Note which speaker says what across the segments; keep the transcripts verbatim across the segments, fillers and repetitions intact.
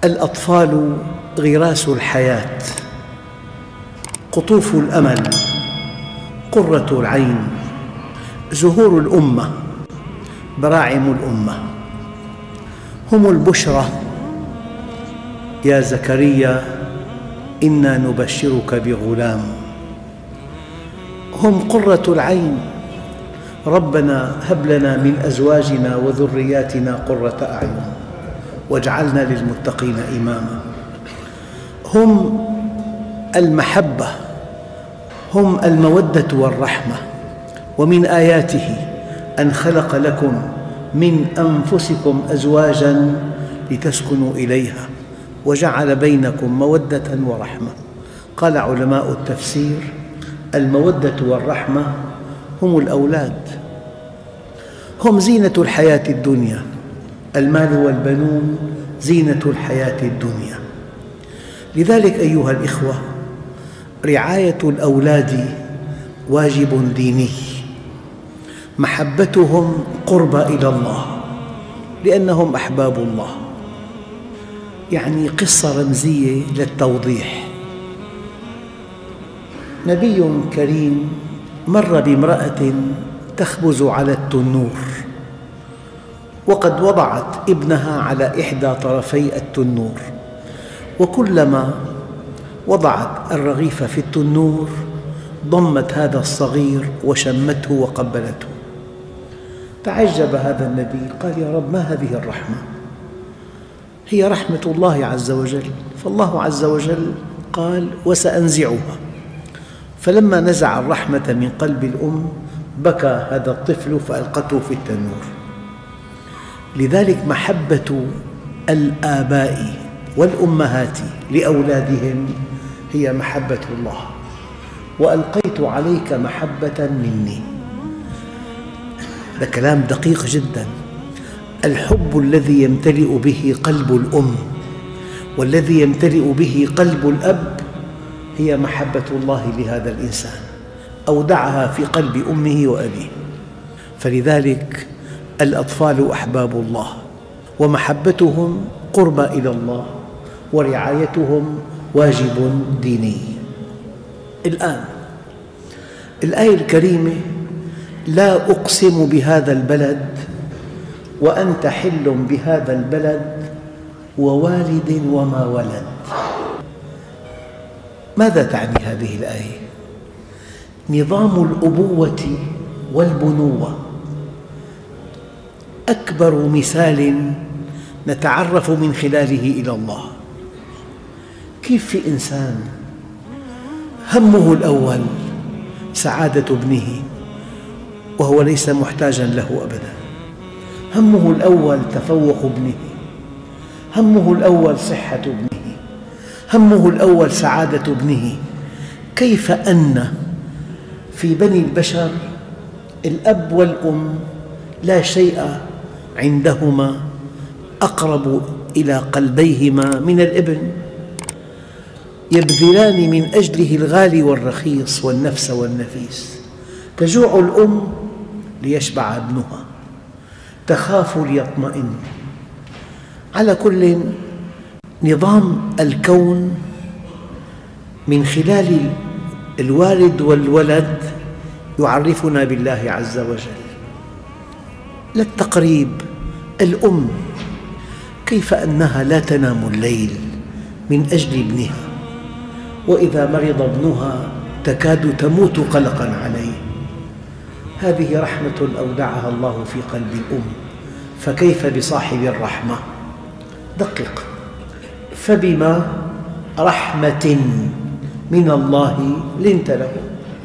Speaker 1: الأطفال غراس الحياة، قطوف الأمل، قرة العين، زهور الأمة، براعم الأمة. هم البشرى. يا زكريا إنا نبشرك بغلام. هم قرة العين. ربنا هب لنا من أزواجنا وذرياتنا قرة أعين واجعلنا للمتقين إماما. هم المحبة، هم المودة والرحمة. ومن آياته أن خلق لكم من أنفسكم أزواجاً لتسكنوا إليها وجعل بينكم مودة ورحمة. قال علماء التفسير: المودة والرحمة هم الأولاد، هم زينة الحياة الدنيا. المال والبنون زينة الحياة الدنيا. لذلك أيها الإخوة، رعاية الأولاد واجب ديني. محبتهم قربى إلى الله لأنهم أحباب الله. يعني قصة رمزية للتوضيح. نبي كريم مر بامرأة تخبز على التنور، وقد وضعت ابنها على إحدى طرفي التنور، وكلما وضعت الرغيف في التنور ضمت هذا الصغير وشمته وقبلته. تعجب هذا النبي، قال: يا رب، ما هذه الرحمة؟ هي رحمة الله عز وجل. فالله عز وجل قال: وسأنزعها. فلما نزع الرحمة من قلب الأم بكى هذا الطفل فألقته في التنور. لذلك محبة الآباء والأمهات لأولادهم هي محبة الله. وألقيت عليك محبة مني. هذا كلام دقيق جداً. الحب الذي يمتلئ به قلب الأم والذي يمتلئ به قلب الأب هي محبة الله لهذا الإنسان، أودعها في قلب أمه وأبيه. فلذلك الأطفال أحباب الله، ومحبتهم قربى إلى الله، ورعايتهم واجب ديني. الآن الآية الكريمة: لا أقسم بهذا البلد وأنت حل بهذا البلد ووالد وما ولد. ماذا تعني هذه الآية؟ نظام الأبوة والبنوة أكبر مثال نتعرف من خلاله إلى الله. كيف في إنسان همه الأول سعادة ابنه وهو ليس محتاجاً له أبداً، همه الأول تفوق ابنه، همه الأول صحة ابنه، همه الأول سعادة ابنه. كيف أن في بني البشر الأب والأم لا شيء عندهما أقرب إلى قلبيهما من الابن، يبذلان من أجله الغالي والرخيص والنفس والنفيس. تجوع الأم ليشبع ابنها، تخاف ليطمئن. على كل، نظام الكون من خلال الوالد والولد يعرفنا بالله عز وجل. للتقريب، الأم كيف أنها لا تنام الليل من أجل ابنها، وإذا مرض ابنها تكاد تموت قلقاً عليه. هذه رحمة أودعها الله في قلب الأم، فكيف بصاحب الرحمة؟ دقق: فبما رحمة من الله لنت له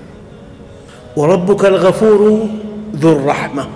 Speaker 1: وربك الغفور ذو الرحمة.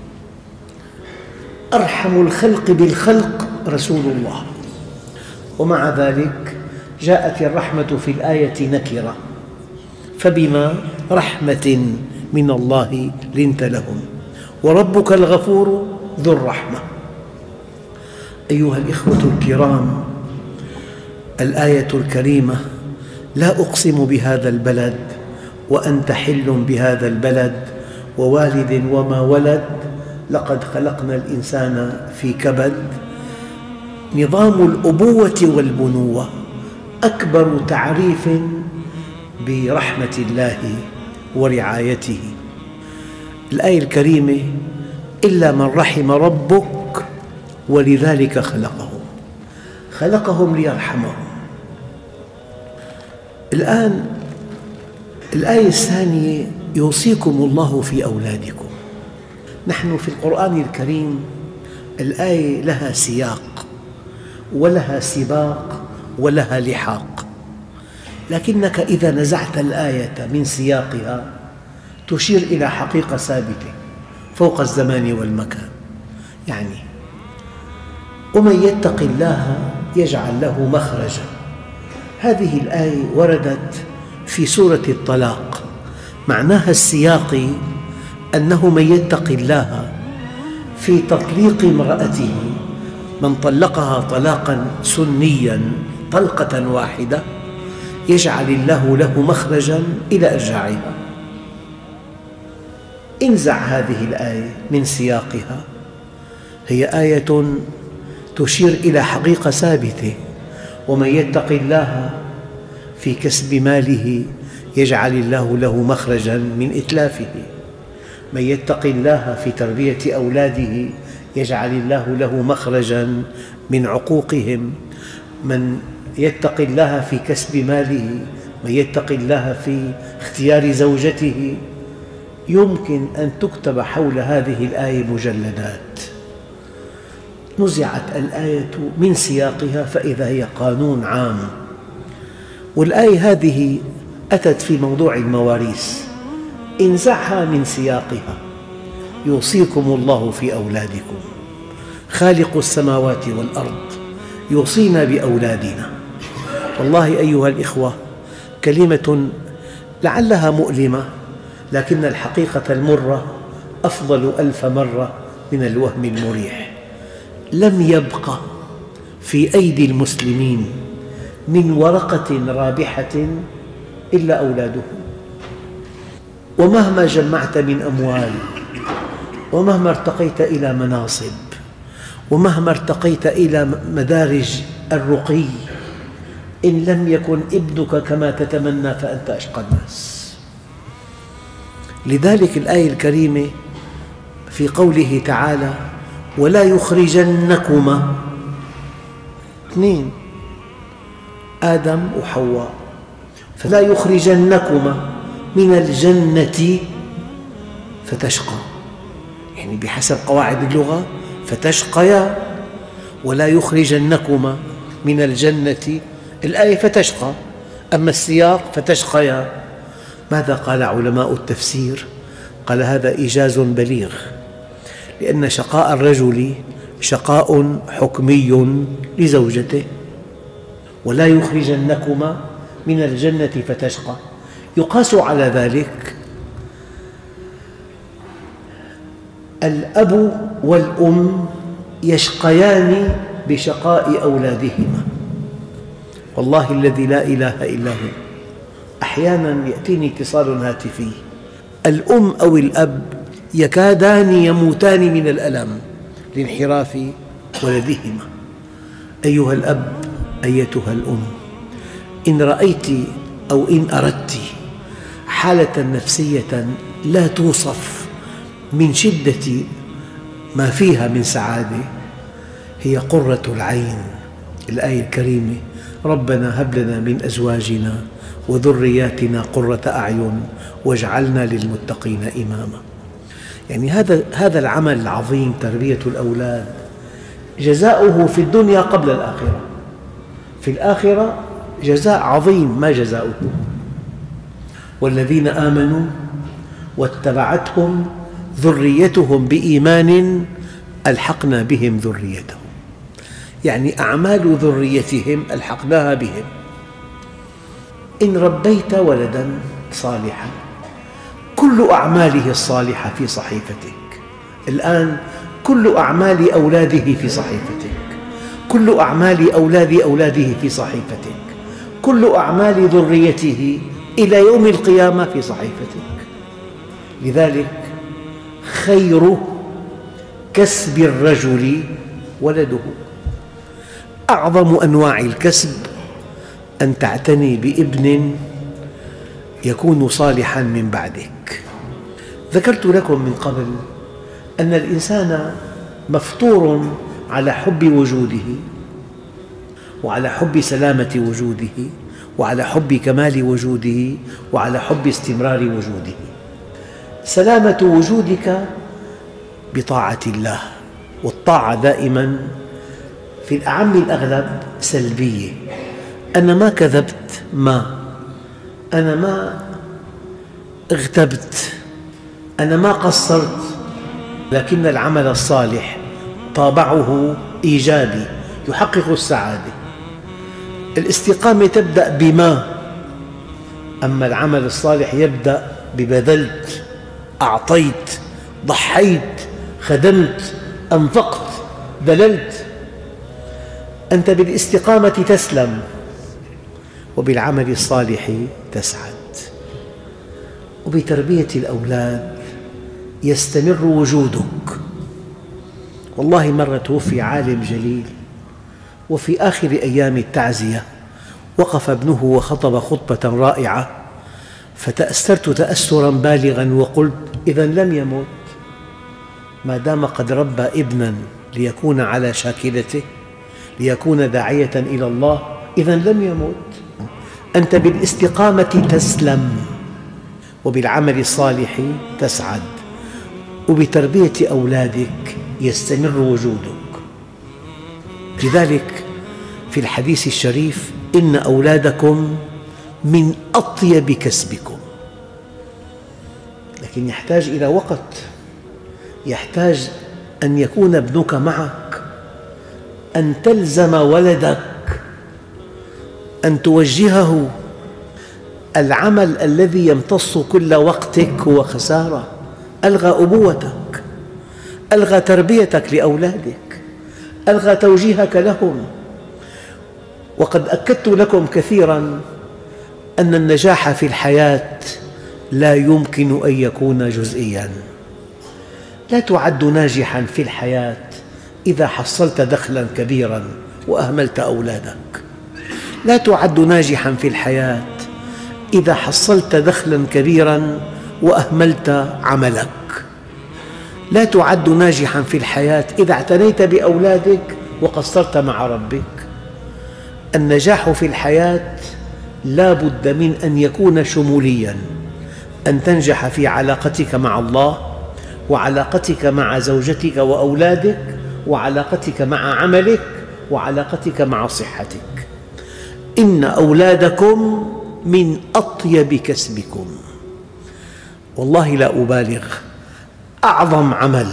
Speaker 1: أرحم الخلق بالخلق رسول الله، ومع ذلك جاءت الرحمة في الآية نكرة: فبما رحمة من الله لنت لهم وربك الغفور ذو الرحمة. أيها الإخوة الكرام، الآية الكريمة: لا أقسم بهذا البلد وأنت حل بهذا البلد ووالد وما ولد، لقد خلقنا الإنسان في كبد. نظام الأبوة والبنوة أكبر تعريف برحمة الله ورعايته. الآية الكريمة: إلا من رحم ربك ولذلك خلقهم. خلقهم ليرحمهم. الآن الآية الثانية: يوصيكم الله في أولادكم. نحن في القرآن الكريم الآية لها سياق ولها سباق ولها لحاق، لكنك إذا نزعت الآية من سياقها تشير إلى حقيقة ثابتة فوق الزمان والمكان. يعني ومن يتق الله يجعل له مخرجا. هذه الآية وردت في سورة الطلاق، معناها السياقي أنه من يتق الله في تطليق امرأته، من طلقها طلاقا سنيا طلقة واحدة يجعل الله له مخرجا إلى إرجاعها. انزع هذه الآية من سياقها، هي آية تشير إلى حقيقة ثابتة: ومن يتق الله في كسب ماله يجعل الله له مخرجا من إتلافه، من يتق الله في تربية أولاده يجعل الله له مخرجا من عقوقهم، من يتق الله في كسب ماله، من يتق الله في اختيار زوجته. يمكن أن تكتب حول هذه الآية مجلدات. نزعت الآية من سياقها فإذا هي قانون عام. والآية هذه أتت في موضوع المواريث، انزعها من سياقها: يوصيكم الله في أولادكم، خالق السماوات والأرض يوصينا بأولادنا. والله أيها الإخوة، كلمة لعلها مؤلمة، لكن الحقيقة المرة أفضل ألف مرة من الوهم المريح. لم يبق في أيدي المسلمين من ورقة رابحة إلا أولادهم. ومهما جمعت من أموال، ومهما ارتقيت إلى مناصب، ومهما ارتقيت إلى مدارج الرقي، إن لم يكن ابنك كما تتمنى فأنت أشقى الناس. لذلك الآية الكريمة في قوله تعالى: ولا يخرجنكما، اثنين، آدم وحواء، فلا يخرجنكما من الجنة فتشقى، يعني بحسب قواعد اللغة فتشقيا، ولا يخرجنكما من الجنة. الآية فتشقى، أما السياق فتشقيا. ماذا قال علماء التفسير؟ قال هذا إيجاز بليغ، لأن شقاء الرجل شقاء حكمي لزوجته. ولا يخرجنكما من الجنة فتشقى. يقاس على ذلك الأب والأم يشقيان بشقاء أولادهما. والله الذي لا إله إلا هو، أحياناً يأتيني اتصال هاتفي، الأم أو الأب يكادان يموتان من الألم لانحراف ولدهما. أيها الأب، أيتها الأم، إن رأيت أو إن أردت حالة نفسية لا توصف من شدة ما فيها من سعادة، هي قرة العين. الآية الكريمة: ربنا هب لنا من أزواجنا وذرياتنا قرة أعين واجعلنا للمتقين إماما. يعني هذا هذا العمل العظيم، تربية الأولاد، جزاؤه في الدنيا قبل الآخرة. في الآخرة جزاء عظيم ما جزاؤه: والذين آمنوا واتبعتهم ذريتهم بإيمان ألحقنا بهم ذريتهم، يعني أعمال ذريتهم ألحقناها بهم. إن ربيت ولداً صالحاً كل أعماله الصالحة في صحيفتك. الآن كل أعمال أولاده في صحيفتك، كل أعمال أولاد أولاده في صحيفتك، كل أعمال ذريته إلى يوم القيامة في صحيفتك. لذلك خير كسب الرجل ولده. أعظم أنواع الكسب أن تعتني بابن يكون صالحاً من بعدك. ذكرت لكم من قبل أن الإنسان مفطور على حب وجوده، وعلى حب سلامة وجوده، وعلى حب كمال وجوده، وعلى حب استمرار وجوده. سلامة وجودك بطاعة الله، والطاعة دائماً في الأعم الأغلب سلبية. أنا ما كذبت، ما أنا ما اغتبت، أنا ما قصرت، لكن العمل الصالح طابعه إيجابي يحقق السعادة. الاستقامة تبدأ بما، أما العمل الصالح يبدأ ببذلت، أعطيت، ضحيت، خدمت، أنفقت، بذلت. أنت بالاستقامة تسلم، وبالعمل الصالح تسعد. وبتربية الأولاد يستمر وجودك. والله مرة توفي عالم جليل، وفي آخر أيام التعزية وقف ابنه وخطب خطبة رائعة، فتأثرت تأثراً بالغاً وقلت: إذا لم يمت، ما دام قد ربى ابناً ليكون على شاكلته، ليكون داعية إلى الله، إذا لم يمت. أنت بالاستقامة تسلم، وبالعمل الصالح تسعد، وبتربية أولادك يستمر وجودك. لذلك في الحديث الشريف: إن أولادكم من أطيب كسبكم. لكن يحتاج إلى وقت، يحتاج أن يكون ابنك معك، أن تلزم ولدك، أن توجهه. العمل الذي يمتص كل وقتك هو خسارة. ألغى أبوتك، ألغى تربيتك لأولادك، ألغى توجيهك لهم. وقد أكدت لكم كثيراً أن النجاح في الحياة لا يمكن أن يكون جزئياً. لا تعد ناجحاً في الحياة إذا حصلت دخلاً كبيراً وأهملت أولادك. لا تعد ناجحاً في الحياة إذا حصلت دخلاً كبيراً وأهملت عملك. لا تعد ناجحاً في الحياة إذا اعتنيت بأولادك وقصرت مع ربك. النجاح في الحياة لا بد من أن يكون شمولياً، أن تنجح في علاقتك مع الله، وعلاقتك مع زوجتك وأولادك، وعلاقتك مع عملك، وعلاقتك مع صحتك. إن أولادكم من أطيب كسبكم. والله لا أبالغ، أعظم عمل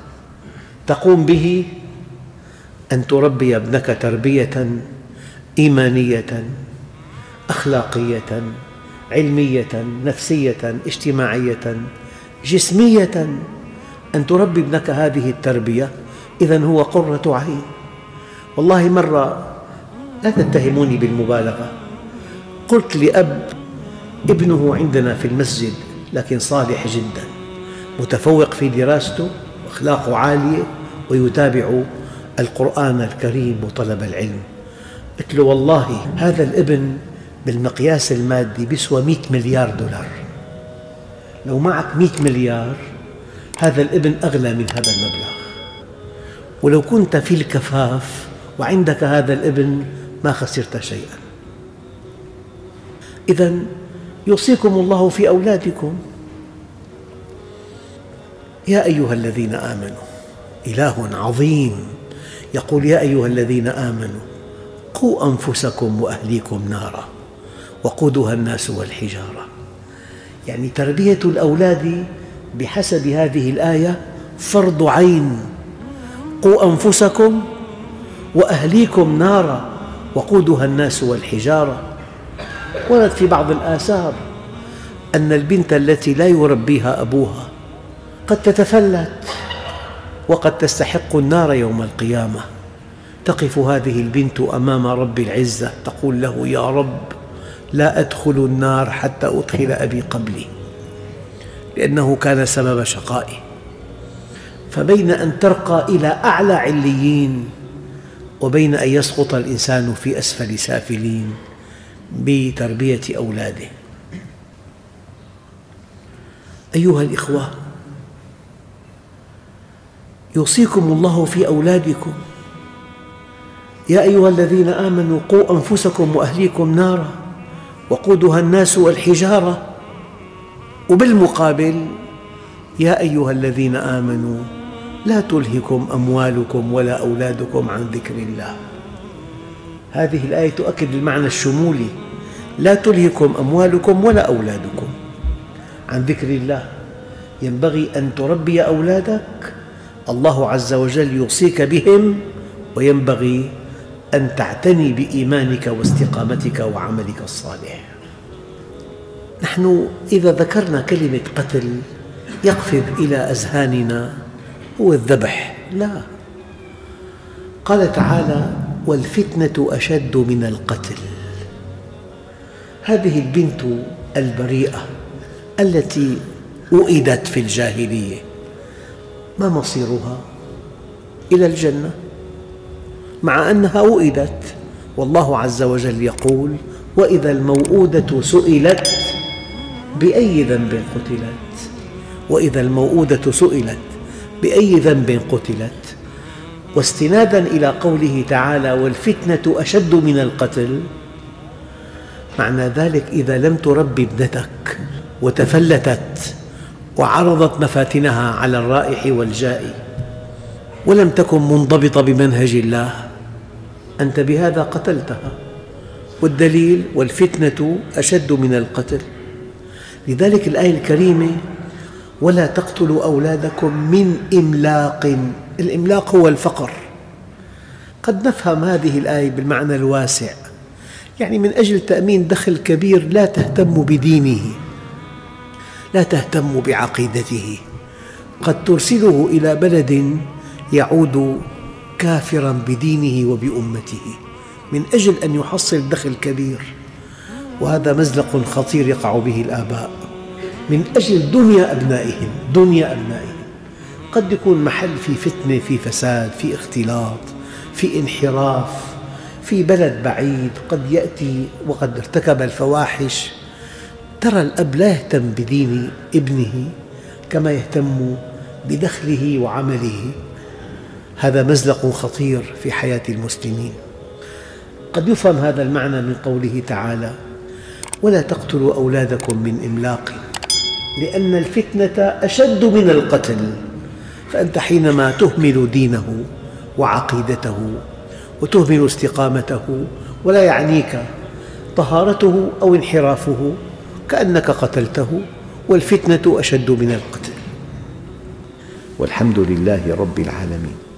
Speaker 1: تقوم به أن تربي ابنك تربية إيمانية، أخلاقية، علمية، نفسية، اجتماعية، جسمية. أن تربي ابنك هذه التربية، إذن هو قرة عين. والله مرة، لا تتهموني بالمبالغة، قلت لأب ابنه عندنا في المسجد لكن صالح جدا، متفوق في دراسته وأخلاقه عالية ويتابع القرآن الكريم وطلب العلم. قلت له: والله هذا الابن بالمقياس المادي بيسوى مئة مليار دولار. لو معك مئة مليار هذا الابن أغلى من هذا المبلغ. ولو كنت في الكفاف وعندك هذا الابن ما خسرت شيئا. إذن يوصيكم الله في أولادكم. يا أيها الذين آمنوا، إله عظيم يقول: يا أيها الذين آمنوا قوا أنفسكم وأهليكم نارا وقودها الناس والحجارة. يعني تربية الأولاد بحسب هذه الآية فرض عين. قوا أنفسكم وأهليكم نارا وقودها الناس والحجارة. ورد في بعض الآثار أن البنت التي لا يربيها أبوها قد تتفلت وقد تستحق النار يوم القيامة. تقف هذه البنت أمام رب العزة تقول له: يا رب، لا أدخل النار حتى أدخل أبي قبلي، لأنه كان سبب شقائي. فبين أن ترقى إلى أعلى عليين وبين أن يسقط الإنسان في أسفل سافلين بتربية أولاده. أيها الإخوة، يوصيكم الله في أولادكم: يا أيها الذين آمنوا قوا أنفسكم وأهليكم نارا وقودها الناس والحجارة. وبالمقابل: يا أيها الذين آمنوا لا تلهكم أموالكم ولا أولادكم عن ذكر الله. هذه الآية تؤكد المعنى الشمولي: لا تلهكم أموالكم ولا أولادكم عن ذكر الله. ينبغي أن تربي أولادك، الله عز وجل يوصيك بهم، وينبغي أن تعتني بإيمانك واستقامتك وعملك الصالح. نحن إذا ذكرنا كلمة قتل يقفز إلى أذهاننا هو الذبح. لا، قال تعالى: والفتنة أشد من القتل. هذه البنت البريئة التي وئدت في الجاهلية ما مصيرها؟ إلى الجنة، مع أنها وئدت. والله عز وجل يقول: وإذا الموءودة سئلت بأي ذنب قتلت. وإذا الموءودة سئلت بأي ذنب قتلت، واستناداً إلى قوله تعالى: والفتنة أشد من القتل. معنى ذلك إذا لم تربي ابنتك وتفلتت وعرضت مفاتنها على الرائح والجائي ولم تكن منضبطة بمنهج الله، أنت بهذا قتلتها. والدليل: والفتنة أشد من القتل. لذلك الآية الكريمة: ولا تقتلوا أولادكم من إملاق. الإملاق هو الفقر. قد نفهم هذه الآية بالمعنى الواسع، يعني من أجل تأمين دخل كبير لا تهتم بدينه، لا تهتم بعقيدته، قد ترسله إلى بلد يعود كافراً بدينه وبأمته من أجل أن يحصل دخل كبير. وهذا مزلق خطير يقع به الآباء من أجل دنيا أبنائهم. دنيا أبنائهم قد يكون محل في فتنة، في فساد، في اختلاط، في انحراف، في بلد بعيد قد يأتي وقد ارتكب الفواحش. ترى الأب لا يهتم بدين ابنه كما يهتم بدخله وعمله. هذا مزلق خطير في حياة المسلمين. قد يفهم هذا المعنى من قوله تعالى: ولا تقتلوا أولادكم من إملاق، لأن الفتنة أشد من القتل. فأنت حينما تهمل دينه وعقيدته وتهمل استقامته ولا يعنيك طهارته أو انحرافه كأنك قتلته، والفتنة أشد من القتل. والحمد لله رب العالمين.